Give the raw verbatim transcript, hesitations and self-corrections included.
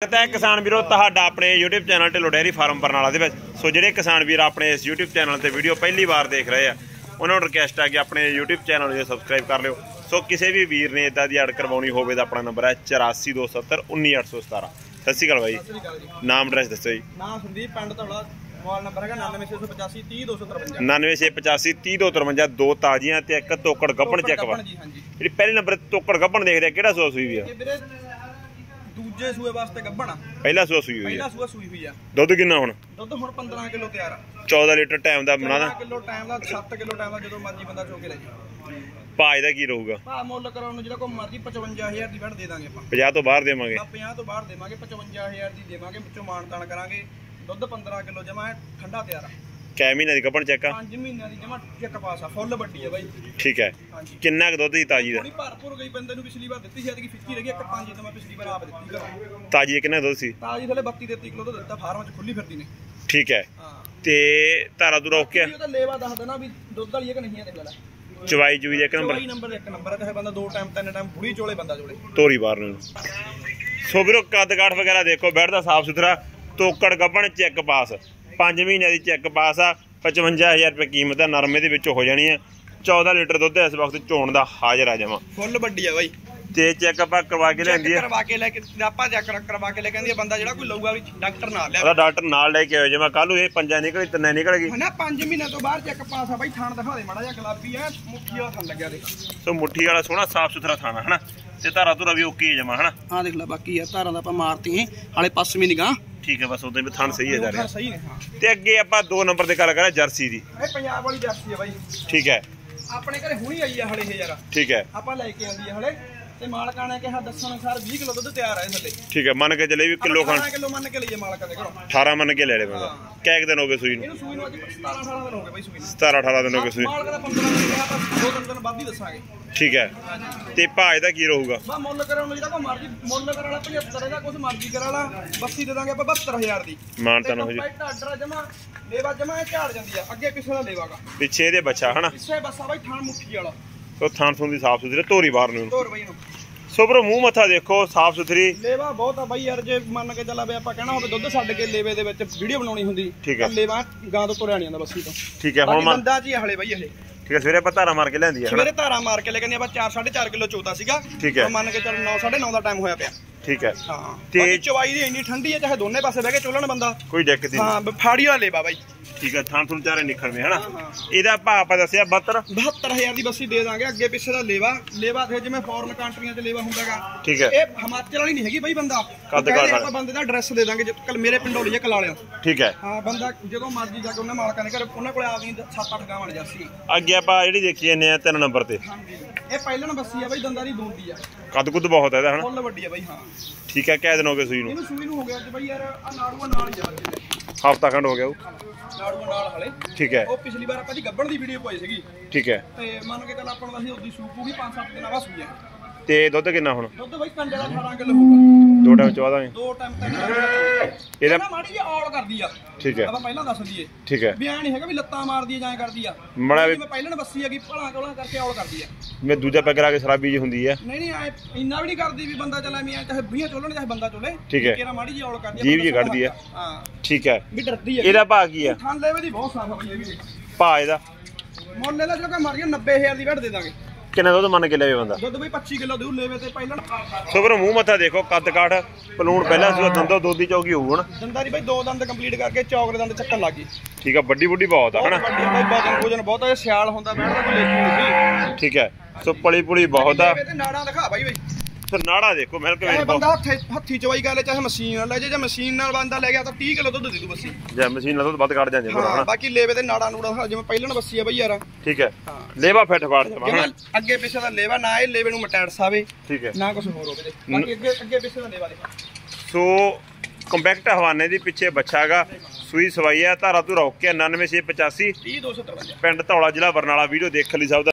किसान वीरों तुहाडा अपने YouTube channel Dhillon dairy farm Barnala दे विच सो जिहड़े किसान वीर अपने इस यूट्यूब चैनल ते वीडियो पहली बार देख रहे हैं उन्होंने रिक्वेस्ट है कि अपने यूट्यूब चैनल जो सबसक्राइब कर लियो। सो किसी भी वीर ने इदा की अड़ करवानी हो तो अपना नंबर है चौरासी दो सत्तर उन्नी अठ सौ सतारा। सत श्री अकाल भाई, नाम एड्रैस दसो जी। नाम संदीप पिंड धौला, मोबाइल नंबर है नानवे छे सौ पचासी तीह दो सौ तरवंजा नानवे छे पचासी तीह दो तरवंजा। दो ताजियां ते एक तोकड़ गब्बन चेक वा जी पहले नंबर तोकड़ गब्बन देख रहे किहड़ा सूआ सूई है? दूजे सूए वास्ते गब्बन आ, पहला सूआ सूई हुई पहला है। सूआ सूई हुई है। दुध किन्ना हुण? दुध हुण पंद्रह किलो तैयार आ। चौदह लीटर टाइम दा बना दा किलो टाइम दा सत्त किलो टाइम दा जदों मर्जी बंदा चो के ले जाए। भाज दा की रहूगा? भा मुੱਲ ਕਰਾਉਣ ਨੂੰ ਜਿਹੜਾ ਕੋ ਮਰਜੀ पचवंजा हज़ार ਦੀ ਵੜ ਦੇ ਦਾਂਗੇ ਆਪਾਂ। पचास तो बाहर देवांगे? पचास ਤੋਂ ਬਾਹਰ ਦੇਵਾਂਗੇ, पचवंजा हज़ार ਦੀ ਦੇਵਾਂਗੇ, ਵਿੱਚੋਂ ਮਾਨਤਾਨ ਕਰਾਂਗੇ। ਦੁੱਧ पंद्रह किलो जमा है, ठंडा तैयार आ। कै महीने दी गब्बन चेक आ? पांच महीने दी जमा चेक पास आ, फुੱਲ ਵੱਡੀ ਹੈ ਬਾਈ। ठीक है। ਹਾਂਜੀ किन्ना क दुध दी ताजी दा? ਥੋੜੀ ਭਰਪੂਰ ਗਈ ਬੰਦੇ ਨੂੰ ਪਿਛਲੀ ਵਾਰ ਦਿੱਤੀ ਸੀ, ਐਤਕੀ ਫਿੱਕੀ ਰਹੀ ਇੱਕ ਪੰਜ ਤਾਂ ਮੈਂ ਪਿਛਲੀ ਵਾਰ ਆਪ ਦਿੱਤੀ ਘਰੋਂ। ताजी किन्ना दुध सी? ਤਾਜੀ ਥਲੇ बत्तीस तैंतीस किलो ਤੋਂ ਦਿੱਤਾ, ਫਾਰਮ 'ਚ ਖੁੱਲੀ ਫਿਰਦੀ ਨੇ। ठीक है। ਹਾਂ ते तारा दूरा ओके ਉਹ ਤਾਂ ਲੇਵਾ ਦੱਸ ਦੇਣਾ ਵੀ ਦੁੱਧ ਵਾਲੀ ਹੈ कि नहीं है। देख ले चवाई चुई एक नंबर चवाई नंबर एक नंबर है, चाहे बंदा दो टाइम तीन टाइम बुढ़ी चोले बंदा चोले तोरी बार सो वीरो कद काठ वगैरह देखो बैठदा साफ सुथरा तोकड़ गब्बन चेक पास पांच महीने की चेक पास आ। पचवंजा हज़ार रुपये कीमत है, नरमे दे विच हो जानी है। चौदह लीटर दुध इस वक्त चोण का हाजिर आ जावा फुल वड्डी है भाई। ते चेक आप करवा के लियांदी है, करवा के लेके आपा चेक करवा के लेके आंदी बंदा जेड़ा कोई लऊगा भी डॉक्टर नाल ले ओदा डॉक्टर नाल लेके आयो। जिवें कल ये पंजा निकली तन्ने निकल गई है ना, पांच महीने तो बाहर चेक पास आ भाई। थान दिखा दे माड़ा जा गुलाबी है, मुट्ठी वाला थान लग्या देख। सो मुट्ठी वाला सोहना साफ सुथरा थाना है ना, ते धारा धुरा भी ओके जमा है ना। हां देख ले बाकी यार धारा दा आपा मारती हैं हाले पास में निगाह। ठीक है, बस उधर भी थान सही है जा रहा सही है। हां ते अगे आपा दो नंबर ते गल करें जर्सी दी। ए पंजाब वाली जर्सी है भाई। ठीक है। अपने घरे हुणी आई है हले ये यार। ठीक है। आपा लेके आंदी है हले ते मालका ने कहा दसन अनुसार बीस किलो दुध तैयार है थले। ठीक है, मन के चले भी किलो खान किलो मन के लिए मालका दे घरों अठारह मन के ले ले बंदा। कै दिन हो गए सूई नु? ਇਹਨੂੰ ਸੂਈ ਨੂੰ ਅੱਜ सत्रह अठारह दिन ਹੋ ਗਏ ਬਾਈ ਸੂਈ ਨੂੰ। सत्रह अठारह दिन हो गए सूई। ਮਾਲਕ ਦਾ पंद्रह ਦਿਨ ਕਿਹਾ ਤਾਂ ਦੋ ਤਿੰਨ ਦਿਨ ਬਾਅਦ ਹੀ ਦੱਸਾਂਗੇ। ठीक है। ते भाज दा की रहूगा? ਬਾ ਮੁੱਲ ਕਰਾਉਣ ਨੂੰ ਜਿਹੜਾ ਕੋ ਮਰਜੀ ਮੁੱਲ ਕਰਾ ਲਾ पचहत्तर ਦਾ ਕੁਝ ਮਰਜੀ ਕਰਾ ਲਾ ਬੱਤੀ ਦੇ ਦਾਂਗੇ ਆਪਾਂ बहत्तर हज़ार ਦੀ। ਮਾਨਤਾ ਨਾ ਹੋ ਜੀ। ਪੈਟ ਆਰਡਰ ਜਮਾ ਲੇਵਾ ਜਮਾ ਇਹ ਝਾੜ ਜਾਂਦੀ ਆ, ਅੱਗੇ ਪਿੱਛੇ ਦਾ ਲੇਵਾਗਾ ਪਿੱਛੇ ਇਹਦੇ ਬੱਚਾ ਹਨਾ। ਪਿੱਛੇ ਬੱਸਾ ਬਾਈ ਥਾਣ ਮੁੱਠੀ ਵਾਲਾ। ਸੋ ਥਾਨ ਥੁਨ ਦੀ ਸਾਫ ਸੁਥਰੀ ਧੋਰੀ ਬਾਹਰ ਨੂੰ। ਤੋਰ ਬਾਈ ਨੂੰ ਸੋ ਬਰੋ ਮੂੰਹ ਮੱਥਾ ਦੇਖੋ ਸਾਫ ਸੁਥਰੀ ਲੇਵਾ ਬਹੁਤ ਆ ਬਾਈ ਯਾਰ। ਜੇ ਮੰਨ ਕੇ ਚੱਲਾ ਵੀ ਆਪਾਂ ਕਹਿਣਾ ਹੋਵੇ ਦੁੱਧ ਛੱਡ ਕੇ ਲੇਵੇ ਦੇ ਵਿੱਚ ਵੀਡੀਓ ਬਣਾਉਣੀ ਹੁੰਦੀ ਤਾਂ ਲੇਵਾ ਗਾਂ ਤੋਂ ਤੁਰਿਆ ਨਹੀਂ ਜਾਂਦਾ ਬੱਸੀ ਤੋਂ। ਠੀਕ ਹੈ। ਹੁਣ ਬੰਦਾ ਜੀ ਹਲੇ ਬਾਈ ਹਲੇ ਠੀਕ ਹੈ। ਸਵੇਰੇ ਆਪਾਂ ਧਾਰਾ ਮਾਰ ਕੇ ਲਿਆਂਦੀ ਹੈ ਸਵੇਰੇ ਧਾਰਾ ਮਾਰ ਕੇ ਲੈ ਕੇ ਆਪਾਂ ਚਾਰ ਸਾਢੇ ਚਾਰ ਕਿਲੋ ਚੋਤਾ ਸੀਗਾ। ਠੀਕ ਹੈ। ਮੰਨ ਕੇ ਚੱਲ ਨੌ ਸਾਢੇ ਨੌ ਦਾ ਟਾਈਮ ਹੋਇਆ ਪਿਆ। ਠੀਕ ਹੈ। ਹਾਂ ਤੇ ਤੇ ਚਵਾਈ ਦੀ ਇੰਨੀ ਠੰਡੀ ਹੈ, ਚਾਹੇ ਦੋਨੇ ਪਾਸੇ ਬਹਿ ਕੇ ਚੋਲਣ ਬੰਦਾ ਕੋਈ ਦਿੱਕਤ ਨਹੀਂ। ਹਾਂ ਫਾੜੀ ਵਾਲਾ ਲੇਵਾ ਬਾਈ। ਠੀਕ ਹੈ। ਥਾਨ ਥੁਨ ਚਾਰੇ ਨਿਕਲਵੇਂ ਹਨਾ। ਇਹਦਾ ਭਾਅ ਆਪਾਂ ਦੱਸਿਆ ਬਹੱਤਰ बहत्तर हज़ार ਦੀ ਬੱਸੀ ਦੇ ਦਾਂਗੇ। ਅੱਗੇ ਪਿੱਛੇ ਦਾ ਲੇਵਾ ਲੇਵਾ ਤੇ ਜਿਵੇਂ ਫੋਰਨ ਕੰਟਰੀਆਂ 'ਚ ਲੇਵਾ ਹੁੰਦਾਗਾ। ਠੀਕ ਹੈ। ਇਹ ਹਿਮਾਚਲ ਵਾਲੀ ਨਹੀਂ ਹੈਗੀ ਬਾਈ। ਬੰਦਾ ਕੱਦ ਕਾਠ ਆਪਾਂ ਬੰਦੇ ਦਾ ਐਡਰੈਸ ਦੇ ਦਾਂਗੇ, ਕੱਲ ਮੇਰੇ ਪਿੰਡੋਂ ਲਈ ਕਲਾਲਿਓ। ਠੀਕ ਹੈ। ਹਾਂ ਬੰਦਾ ਜਦੋਂ ਮਰਜ਼ੀ ਜਾ ਕੇ ਉਹਨਾਂ ਮਾਲਕਾਂ ਦੇ ਘਰ ਉਹਨਾਂ ਕੋਲ ਆਪਦੀ ਸੱਤ ਅੱਠ ਗਾਵਾਂ ਜਰਸੀ। ਅੱਗੇ ਆਪਾਂ ਜਿਹੜੀ ਦੇਖੀ ਜਾਂਦੇ ਆ ਤਿੰਨ ਨੰਬਰ ਤੇ ਹਾਂਜੀ ਇਹ ਪਹਿਲਣ ਬੱਸੀ ਆ ਬਾਈ, ਦੰਦਾਂ ਦੀ ਦੂੰਦੀ ਆ, ਕੱਦ ਕੁੱਦ ਬਹੁਤ ਹੈ ਇਹਦਾ ਹਨਾ। ਫੁੱਲ ਵੱਡੀ ਆ ਬਾਈ। ਹਾਂ ਠੀਕ ਹੈ। ਕਿੰਨੇ ਦਿਨ ਹੋ ਗਏ ਸੂਈ ਨੂੰ? ਇਹਨੂੰ ਸੂਈ ਨੂੰ ਹੋ ਗਿਆ ਅੱਜ ਬਾਈ ਯਾਰ ਆ ਨਾੜੂਆ ਨਾਲ ਹੀ ਜਾ ਕੇ ਹਫਤਾ ਖੰਡ ਹੋ ਗਿਆ ਉਹ। ਨਾੜੂਆ ਨਾਲ ਹਲੇ। ਠੀਕ ਹੈ। ਉਹ ਪਿਛਲੀ ਵਾਰ ਆਪਾਂ ਦੀ ਗੱਬਣ ਦੀ ਵੀਡੀਓ ਪਾਈ ਸੀਗੀ। ਠੀਕ ਹੈ। ਤੇ ਮੰਨ ਕੇ ਚੱਲ ਆਪਾਂ ਨੂੰ ਅਸੀਂ ਉਹਦੀ ਸੂਪ ਹੋਊਗੀ ਪੰਜ ਸੱਤ ਦਿਨਾਂ ਬਾਅਦ ਸੂਈ ਆ। ਤੇ ਦੁੱਧ ਕਿੰਨਾ ਹੁਣ? ਦੁੱਧ ਬਾਈ ਕੰਡੇ ਦਾ ਅਠਾਰਾਂ ਕਿਲੋ ਹੋਊਗਾ। ਦੋ ਟਾਈਮ ਚੌਦਾਂ ਦੋ ਟਾਈਮ ਤਿੰਨ ਇਹਦਾ ਨਾ ਮਾੜੀ ਜਿਹੀ ਔਲ ਕਰਦੀ ਆ। ਠੀਕ ਹੈ। ਆਪਾਂ ਪਹਿਲਾਂ ਦੱਸ ਦਈਏ ਠੀਕ ਹੈ। ਵੀ ਐ ਨਹੀਂ ਹੈਗਾ ਵੀ ਲੱਤਾਂ ਮਾਰਦੀ ਆ ਜਾਂ ਕਰਦੀ ਆ। ਮੜਾ ਵੀ ਮੈਂ ਪਹਿਲਾਂ ਬੱਸੀ ਹੈਗੀ ਭਲਾ ਕੋਲਾਂ ਕਰਕੇ ਔਲ ਕਰਦੀ ਆ। ਮੈਂ ਦੂਜਾ ਪੈਗ ਲਾ ਕੇ ਸ਼ਰਾਬੀ ਜੀ ਹੁੰਦੀ ਹੈ। ਨਹੀਂ ਨਹੀਂ ਐ ਇੰਨਾ ਵੀ ਨਹੀਂ ਕਰਦੀ ਵੀ ਬੰਦਾ ਚੱਲੇ ਮੀਆਂ ਚਾਹੇ ਵੀਹ ਚੋਲਣ ਚਾਹੇ ਬੰਦਾ ਚੋਲੇ। ਠੀਕ ਹੈ। ਕਿਹੜਾ ਮਾੜੀ ਜਿਹੀ ਔਲ ਕਰਦੀ ਆ, ਜੀਭ ਜੀ ਕੱਢਦੀ ਹੈ। ਹਾਂ ਠੀਕ ਹੈ। ਵੀ ਡਰਦੀ ਆ। ਇਹਦਾ ਭਾਅ ਕੀ ਆ? ਥਾਂ ਲੈਵੇ ਦੀ ਬਹੁਤ ਸਾਫ ਆ ਬਈ ਇਹ ਵੀ। ਭਾਅ ਇਹਦਾ ਮੁੱਲ ਇਹਦਾ ਜਿਹੜਾ ਮਰ ਗਿਆ ਨੱਬੇ ਹਜ਼ਾਰ ਦੀ ਘੱਟ ਦੇ ਦਾਂਗੇ। ਕਿੰਨਾ ਦੁੱਧ ਮੰਨ ਕੇ ਲਿਆਵੇ ਬੰਦਾ? ਦੁੱਧ ਬਈ ਪੱਚੀ ਕਿਲੋ ਦੇਊ ਲੇਵੇ ਤੇ ਪਹਿਲਾਂ। ਸੋ ਵੀਰੋ ਮੂੰਹ ਮੱਥਾ ਦੇਖੋ ਕੱਦ ਕਾਠ ਪਲੂਣ ਪਹਿਲਾਂ ਸੂਆ ਦੰਦੋ ਦੋਦੀ ਚੌਕੀ ਹੋਊ ਹਨਾ। ਦੰਦਾਂ ਦੀ ਬਈ ਦੋ ਦੰਦ ਕੰਪਲੀਟ ਕਰਕੇ ਚੌਕਰੇ ਦੰਦ ਚੱਕਣ ਲੱਗ ਗਈ। ਠੀਕ ਆ। ਵੱਡੀ ਵੱਡੀ ਬਹੁਤ ਆ ਹਨਾ। ਵੱਡੀ ਬਾਈ ਵਜਨ ਭੋਜਨ ਬਹੁਤ ਆ, ਸਿਆਲ ਹੁੰਦਾ ਬੈਠਦਾ ਕੋਈ ਲੇਖੀ ਨਹੀਂ। ਠੀਕ ਹੈ। ਸੋ ਪਲੀ ਪੁਲੀ ਬਹੁਤ ਆ। ਤੇ ਨਾੜਾਂ ਦਿਖਾ ਬਾਈ ਬਈ। ਸੋ ਨਾੜਾ ਦੇਖੋ ਮਿਲ ਕੇ ਚਾਹੇ ਬੰਦਾ ਹੱਥੀ ਹੱਥੀ ਚਵਾਈ ਕਰ ਲੈ, ਚਾਹੇ ਮਸ਼ੀਨ ਨਾਲ ਲੈ ਜੇ। ਜੇ ਮਸ਼ੀਨ ਨਾਲ ਬੰਦਾ ਲੈ ਗਿਆ ਤਾਂ ਤੀਹ ਕਿਲੋ ਦੁੱਧ ਦੇ ਦੂ ਬੱਸੀ। ਜੇ ਮਸ਼ੀਨ ਨਾਲ ਦੁੱਧ ਵੱਧ ਕੱਢ ਜਾਂਦੇ ਹਾਂ ਹਨਾ। ਬਾਕੀ ਲੇਵੇ ਤੇ ਨਾੜਾ ਨੂੜਾ ਦਿਖਾ, ਜਿਵੇਂ ਪਹਿਲਾਂ ਬੱਸੀ ਆ ਬਈ ਯਾਰ। ਠੀਕ ਹੈ। ਲੇਵਾ ਫਿੱਟ ਫਾੜ ਜਾਵਾ ਜਿਵੇਂ ਅੱਗੇ ਪਿੱਛੇ ਦਾ ਲੇਵਾ ਨਾ ਇਹ ਲੇਵੇ ਨੂੰ ਮਟੈਟਸ ਆਵੇ। ਠੀਕ ਹੈ। ਨਾ ਕੁਝ ਹੋਰ ਹੋਵੇ। ਬਾਕੀ ਅੱਗੇ ਅੱਗੇ ਪਿੱਛੇ ਦਾ ਲੇਵਾ ਦੇਖੋ। ਸੋ ਕੰਪੈਕਟ ਹਵਾਨੇ ਦੀ ਪਿੱਛੇ ਬੱਚਾ ਹੈਗਾ। ਸੂਈ ਸਵਾਈ ਹੈ। ਧਾਰਾ ਧੁਰਾ ਓਕੇ। ਨਾਨਵੇਂ ਛੇ ਪਚਾਸੀ तीह दो सौ तरवंजा ਪਿੰਡ ਧੌਲਾ ਜ਼ਿਲ੍ਹਾ ਬਰਨਾਲਾ। ਵੀਡੀਓ ਦੇਖ ਲਈ ਸਭ ਦਾ।